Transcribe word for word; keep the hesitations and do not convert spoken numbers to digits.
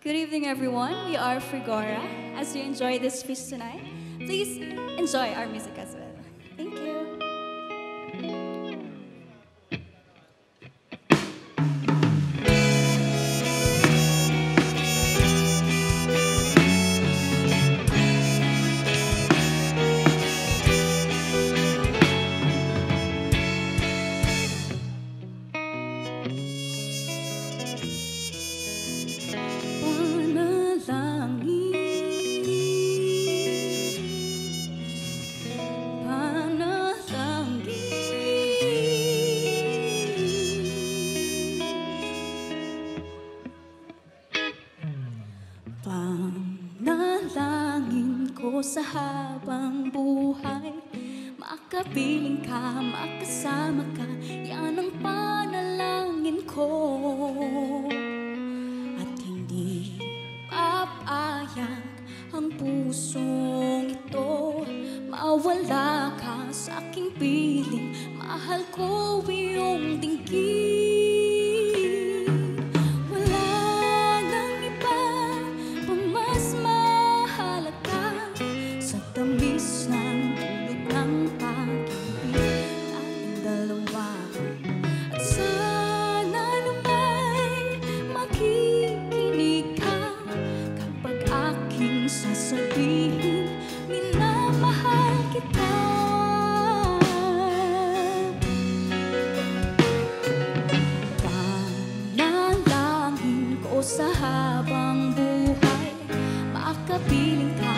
Good evening, everyone. We are Frigora. As you enjoy this feast tonight, please enjoy our music as well. Thank you. Panalangin ko sa habang buhay, makapiling ka, makasama ka, yan ang panalangin ko. At hindi papayag ang pusong ito, mawala ka sa aking piling, mahal ko iyong dinggin. Tamis ng tulog ng pag-ibig ating dalawa. At sana naman makikinig ka kapag aking sasabihin, minamahal kita. Panalangin ko sa habang buhay, makapiling ka,